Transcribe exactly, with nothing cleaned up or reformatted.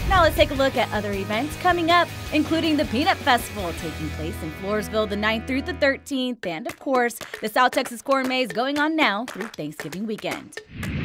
Now let's take a look at other events coming up, including the Peanut Festival taking place in Floresville the ninth through the thirteenth, and of course, the South Texas Corn Maze going on now through Thanksgiving weekend.